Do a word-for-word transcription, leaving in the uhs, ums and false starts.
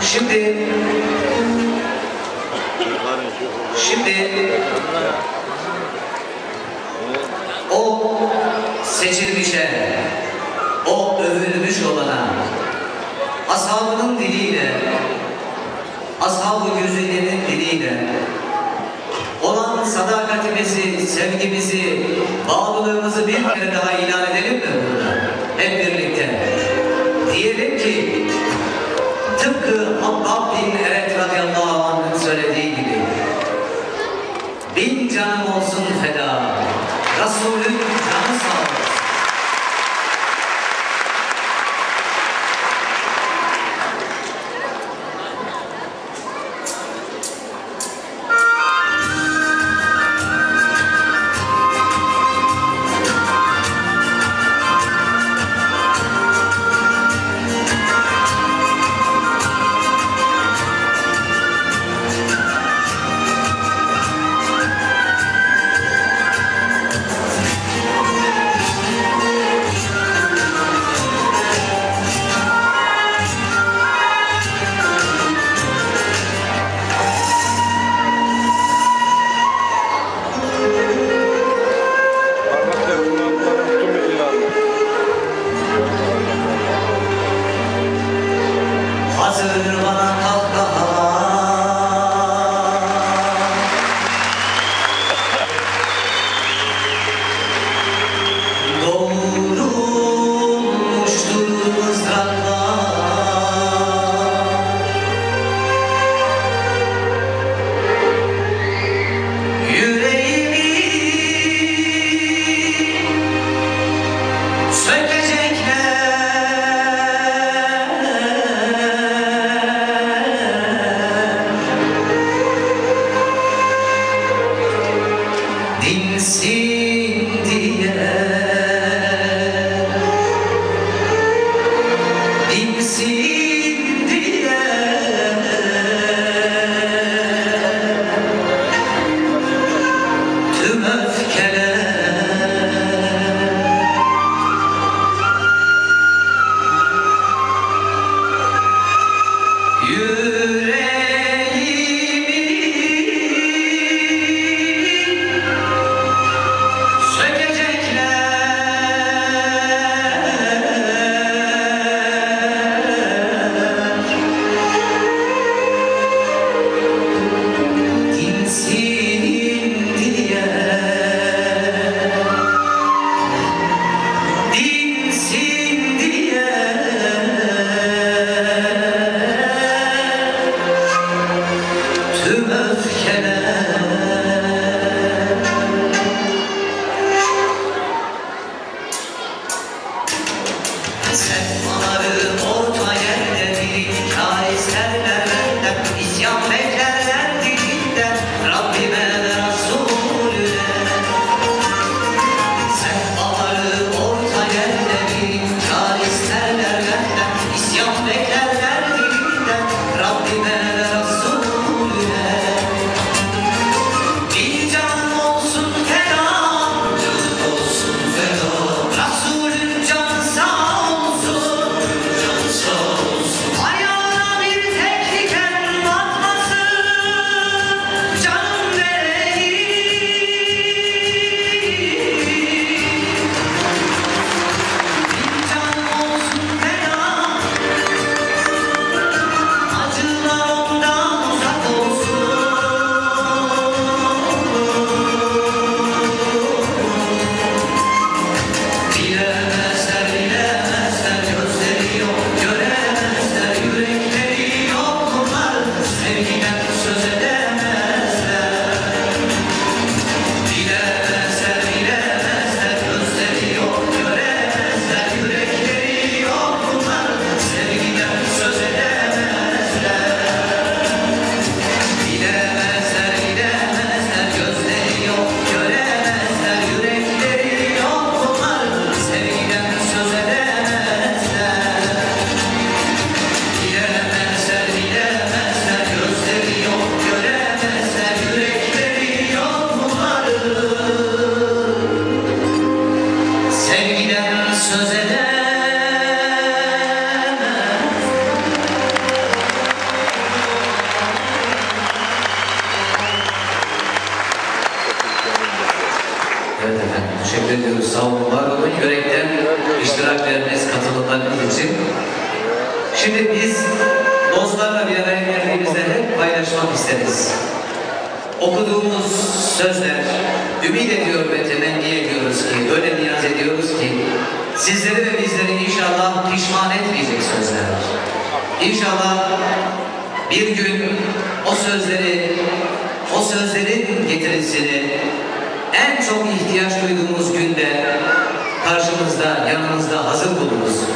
Şimdi Şimdi o seçilmişe, o övülmüş olana, ashabının diliyle, ashab-ı güzelimin diliyle olan sadakatimizi, sevgimizi, bağlılığımızı bir kere daha ilan edelim mi burada? Hep birlikte. Diyelim ki tıpkı Habbab bin Eret radıyallahu anh'ın söylediği gibi bin canım olsun feda, Resulün canı sağ olsun. iştirakleriniz, katılımlarınız için. Şimdi biz dostlarla bir araya geldiğimizde hep paylaşmak isteriz. Okuduğumuz sözler, ümit ediyor ve temenni ediyoruz ki, öyle niyaz ediyoruz ki, sizleri ve bizleri inşallah pişman etmeyecek sözler. İnşallah bir gün o sözleri, o sözlerin getirisini en çok ihtiyaç duyduğumuz günde karşımızda, yanımızda hazır buluruz.